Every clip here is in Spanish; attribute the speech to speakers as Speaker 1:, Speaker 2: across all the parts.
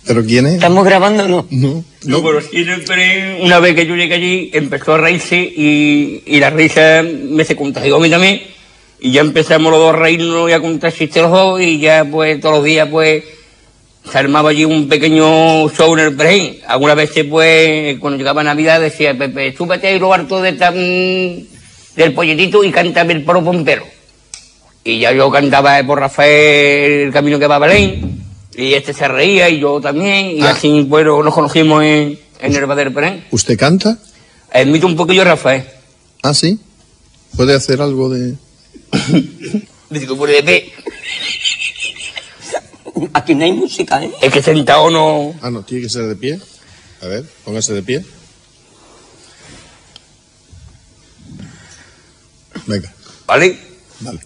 Speaker 1: ¿Pero quién es?
Speaker 2: ¿Estamos grabando o no?
Speaker 1: No.
Speaker 3: Pero siempre, una vez que yo llegué allí, empezó a reírse y la risa me se contagió a mí también. Y ya empezamos los dos a reírnos y a contar chistes los dos, y ya pues todos los días pues se armaba allí un pequeño show en el Perejil. Algunas veces pues cuando llegaba Navidad decía: Pepe, súbete ahí lo harto del polletito y cántame el poro pompero. Y ya yo cantaba por Rafael El camino que va a Belén, y este se reía y yo también, y así bueno nos conocimos en el bar del Perejil.
Speaker 1: ¿Usted canta?
Speaker 3: Imito un poquillo a Rafael.
Speaker 1: ¿Ah, sí? ¿Puede hacer algo de...?
Speaker 3: Dice que pone de pie.
Speaker 2: Aquí no hay música, ¿eh?
Speaker 3: Es que sentado no...
Speaker 1: Ah, no, tiene que ser de pie. A ver, póngase de pie. Venga.
Speaker 3: ¿Vale?
Speaker 1: Vale.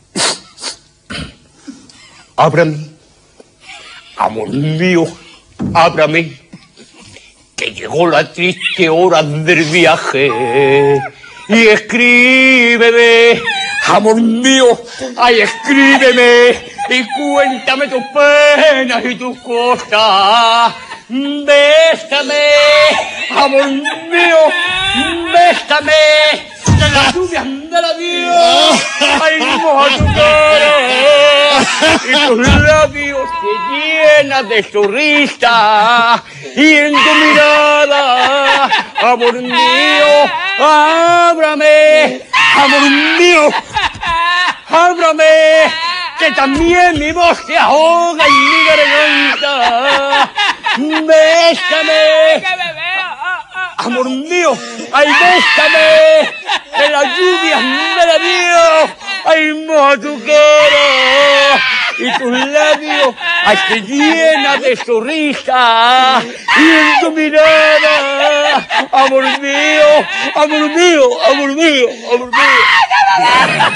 Speaker 3: Ábrame, amor mío, ábrame, que llegó la triste hora del viaje. Y escríbeme, amor mío, ay, escríbeme, y cuéntame tus penas y tus cosas. Bésame, amor mío, bésame, de las lluvias de la vida, ay, moja tu cara, y tus labios se llenan de sonrisa, y en tu mirada, amor mío, ábrame, amor mío, ábrame, que también mi voz se ahoga en mi garganta. Bésame, amor mío, ay, bésame, que las lluvias de la vida, ay, moja tu cara, y tus labios, ay, se llenan de sonrisa, y en tu mirada, amor mío, amor mío, amor mío, amor mío.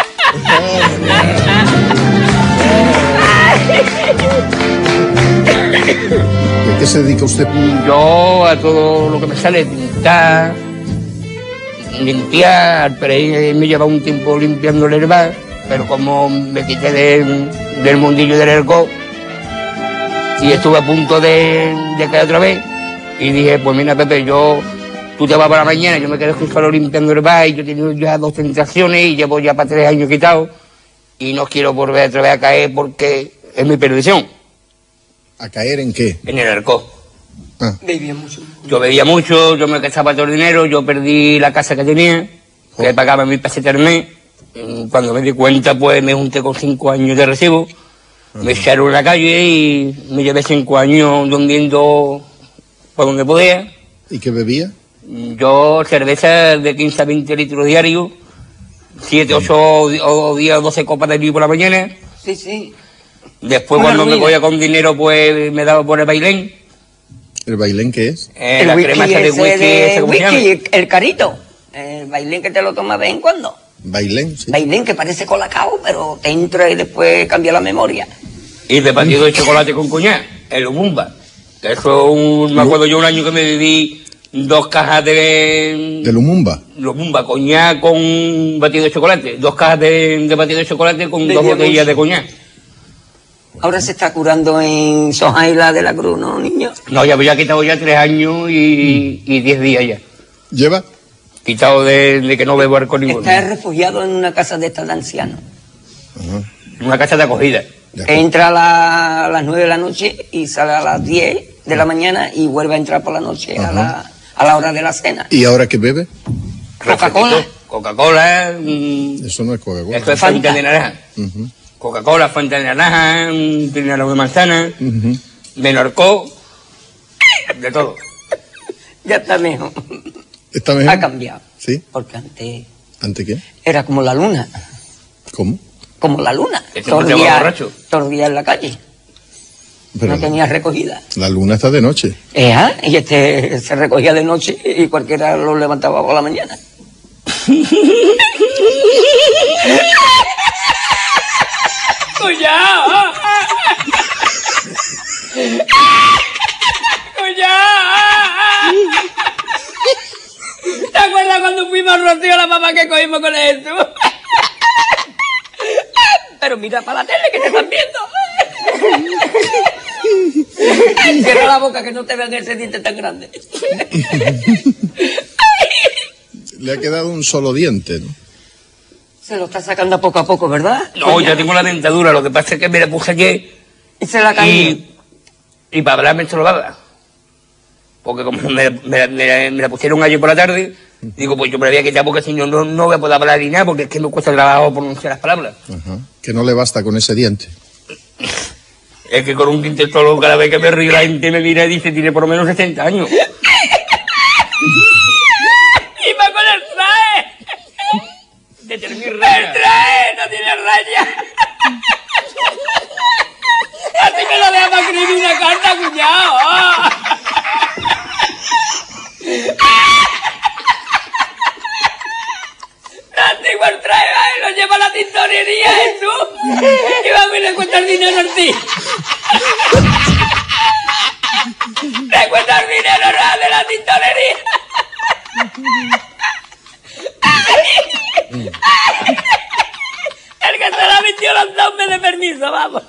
Speaker 1: ¿De qué se dedica usted?
Speaker 3: Yo a todo lo que me sale, pintar, limpiar, pero ahí me lleva un tiempo limpiando el herbar, pero como me quité del mundillo del ergo y estuve a punto de caer otra vez, y dije, pues mira, Pepe, tú te vas para la mañana, yo me quedo solo limpiando el bar, y yo he tenido ya 2 tentaciones y llevo ya para 3 años quitado, y no quiero volver otra vez a caer porque es mi perdición.
Speaker 1: ¿A caer en qué?
Speaker 3: En el arco.
Speaker 1: Ah.
Speaker 2: Bebía mucho.
Speaker 3: Yo bebía mucho, yo me gastaba todo el dinero, yo perdí la casa que tenía, que pagaba 1000 pesetas al mes. Cuando me di cuenta, pues me junté con 5 años de recibo, me echaron a la calle y me llevé 5 años durmiendo por donde podía.
Speaker 1: ¿Y qué bebía?
Speaker 3: Yo cerveza de 15 a 20 litros diarios, 7, 8 o 10, 12 copas de vino por la mañana.
Speaker 2: Sí, sí.
Speaker 3: Después
Speaker 2: Una
Speaker 3: cuando
Speaker 2: ruina.
Speaker 3: me cogía con dinero, pues me daba por el bailén.
Speaker 1: ¿El bailén qué es?
Speaker 3: La crema esa de whisky, esa, ¿cómo se llama?
Speaker 2: whisky, el carito. El bailén que te lo tomas de vez en cuando.
Speaker 1: Bailén, sí.
Speaker 2: Bailén que parece colacao, pero te entra y después cambia la memoria.
Speaker 3: Y de batido de chocolate con coñac, el Lumumba. Que eso me acuerdo yo un año que me bebí 2 cajas de
Speaker 1: Lumumba.
Speaker 3: Lumumba, coñac con batido de chocolate. 2 cajas de batido de chocolate con 2
Speaker 2: Bebía
Speaker 3: botellas
Speaker 2: mucho.
Speaker 3: de coñac.
Speaker 2: Ahora se está curando en Sojaila de la Cruz, ¿no, niño?
Speaker 3: No, ya había quitado ya 3 años y 10 días ya.
Speaker 1: ¿Lleva?
Speaker 3: Quitado de que no bebo alcohol ninguno.
Speaker 2: Está refugiado en una casa de estas de ancianos.
Speaker 3: Una casa de acogida.
Speaker 1: Ya.
Speaker 2: Entra a las 9 de la noche y sale a las 10 de la mañana y vuelve a entrar por la noche a la hora de la cena.
Speaker 1: ¿Y ahora qué bebe?
Speaker 2: Coca-Cola.
Speaker 3: Refresquito, Coca-Cola.
Speaker 1: Eso no es Coca-Cola.
Speaker 3: Esto es
Speaker 2: Fanta.
Speaker 3: Fanta de naranja.
Speaker 1: Ujú,
Speaker 3: Coca-Cola, Fanta de naranja, trinaro de manzana,
Speaker 1: ujú.
Speaker 3: de narcó, de todo.
Speaker 2: Ya está mejor.
Speaker 1: ¿Está mejor?
Speaker 2: Ha cambiado.
Speaker 1: ¿Sí?
Speaker 2: Porque antes
Speaker 1: ¿Ante qué?
Speaker 2: era como la luna.
Speaker 1: ¿Cómo?
Speaker 2: Como la luna.
Speaker 3: Este no te va borracho.
Speaker 2: Todo el día en la calle.
Speaker 1: Pero
Speaker 2: No tenía recogida.
Speaker 1: la luna está de noche.
Speaker 2: Y este se recogía de noche y cualquiera lo levantaba por la mañana.
Speaker 3: ¡Cuñado! ¡Cuñado! ¿Te acuerdas cuando fuimos al Rocío la papá que cogimos con esto? Pero mira para la tele que te están viendo.
Speaker 2: Cierra la boca que no te vean ese diente tan grande.
Speaker 1: Le ha quedado un solo diente, ¿no?
Speaker 2: Se lo está sacando poco a poco, ¿verdad?
Speaker 3: No, ya tengo la dentadura, lo que pasa es que me la puse ayer
Speaker 2: Y se la cayó.
Speaker 3: y para hablar me estorbaba. Porque como me la pusieron ayer por la tarde, digo, pues yo me la voy a quitar porque si no, no voy a poder hablar ni nada, porque es que me cuesta trabajo pronunciar las palabras.
Speaker 1: Ajá. Que no le basta con ese diente.
Speaker 3: Es que con un diente solo, cada vez que me río, la gente me mira y dice, tiene por lo menos 60 años. ¡Y va con el traje! De tener ¡el traje! ¡No tiene raya! ¡Así me lo deja para escribir una carta, cuñado! Antiguo el traje, ay, lo lleva a la tintorería, Jesús. Y va a venir a cuesta el dinero al ti. Te cuesta el dinero de la tintorería. El que se la metió los dos me de permiso, vamos.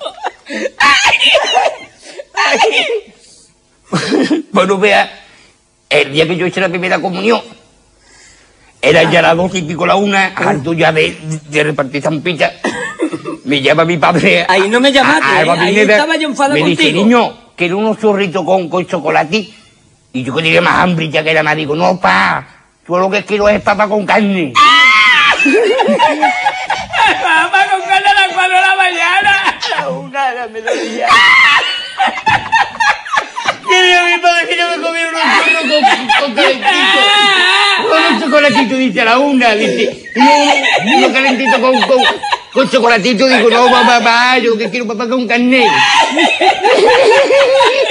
Speaker 3: Bueno, vea, el día que yo hice la primera comunión, era ya las 12 y pico, la 1, harto ya de repartir zampitas. Me llama mi padre.
Speaker 2: Ahí no me llamaste, ahí estaba yo enfadado contigo.
Speaker 3: Me dice, niño, quiero unos churritos con chocolate. Y yo que tenía más hambre ya que era más, digo, no, pa, yo lo que quiero es papa con carne. Papa con carne a las 4 de la mañana. A una de la mediodía. Quería mi padre que yo me comía unos churros con calentito. Con un chocolatito, dice, a la 1, dice. Uno calentito con chocolatito, digo, no, papá, yo lo que quiero papá con carne.